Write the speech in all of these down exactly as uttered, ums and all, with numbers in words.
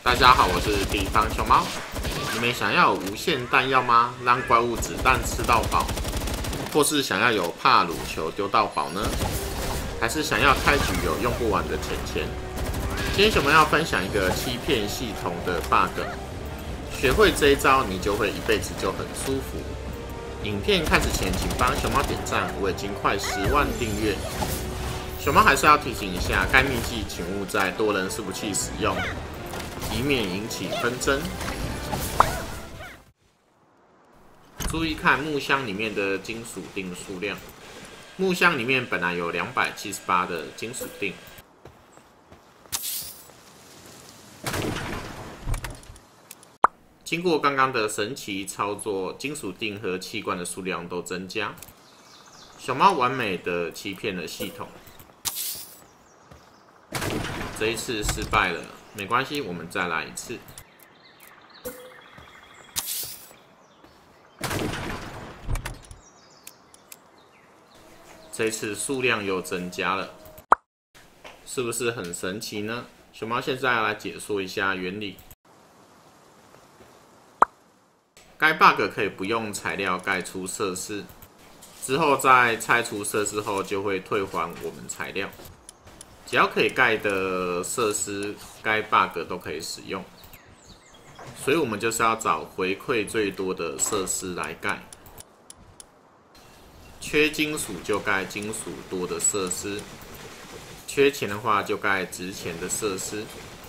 大家好，我是地方熊猫。你们想要有无限弹药吗？让怪物子弹吃到饱，或是想要有帕鲁球丢到饱呢？还是想要开局有用不完的钱钱？今天熊猫要分享一个欺骗系统的 bug， 学会这一招，你就会一辈子就很舒服。影片开始前，请帮熊猫点赞，我已经快十万订阅。熊猫还是要提醒一下，该秘技请勿在多人伺服器使用，以免引起纷争。注意看木箱里面的金属锭数量，木箱里面本来有两百七十八的金属锭。经过刚刚的神奇操作，金属锭和器官的数量都增加。熊猫完美的欺骗了系统。这一次失败了，没关系，我们再来一次。这一次数量又增加了，是不是很神奇呢？熊猫现在要来解说一下原理。该 bug 可以不用材料盖出设施，之后在拆除设施后就会退还我们材料。只要可以盖的设施，该 bug 都可以使用。所以我们就是要找回馈最多的设施来盖。缺金属就盖金属多的设施，缺钱的话就盖值钱的设施，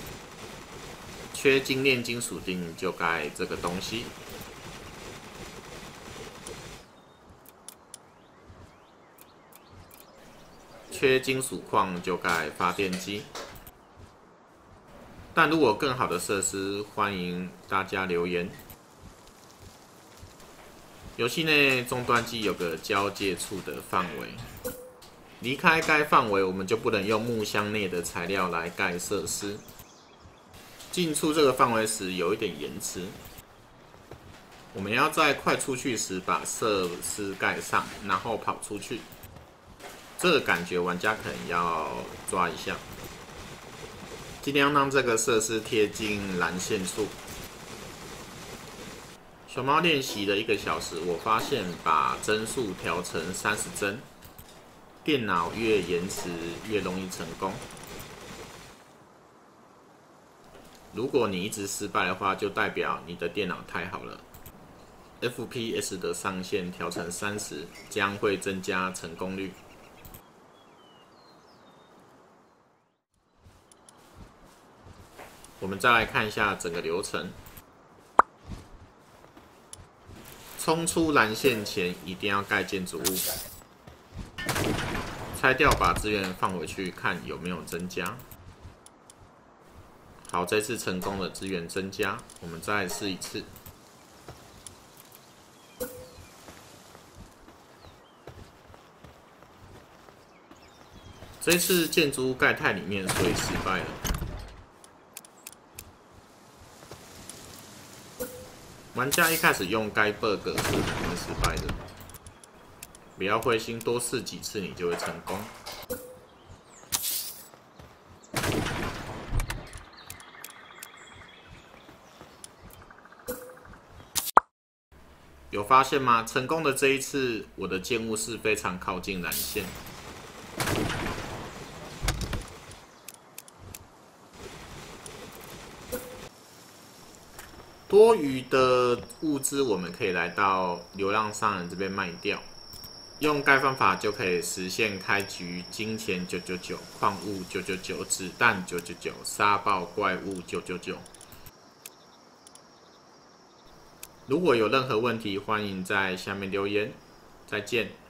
缺精炼金属锭就盖这个东西。缺金属矿就盖发电机，但如果更好的设施，欢迎大家留言。游戏内终端机有个交界处的范围，离开该范围，我们就不能用木箱内的材料来盖设施。进出这个范围时有一点延迟，我们要在快出去时把设施盖上，然后跑出去。这个感觉玩家可能要抓一下，尽量让这个设施贴近蓝线处。熊猫练习了一个小时，我发现把帧数调成三十帧，电脑越延迟越容易成功。如果你一直失败的话，就代表你的电脑太好了。F P S 的上限调成三十，将会增加成功率。我们再来看一下整个流程。冲出蓝线前一定要盖建筑物，拆掉把资源放回去，看有没有增加。好，这次成功的资源增加，我们再来试一次。这次建筑物盖太里面，所以失败了。玩家一开始用该 bug 是很容易失败的，不要灰心，多试几次你就会成功。有发现吗？成功的这一次，我的建物是非常靠近蓝线。多余的物资我们可以来到流浪商人这边卖掉，用该方法就可以实现开局金钱九九九、矿物九九九、子弹九九九、杀爆怪物九九九。如果有任何问题，欢迎在下面留言。再见。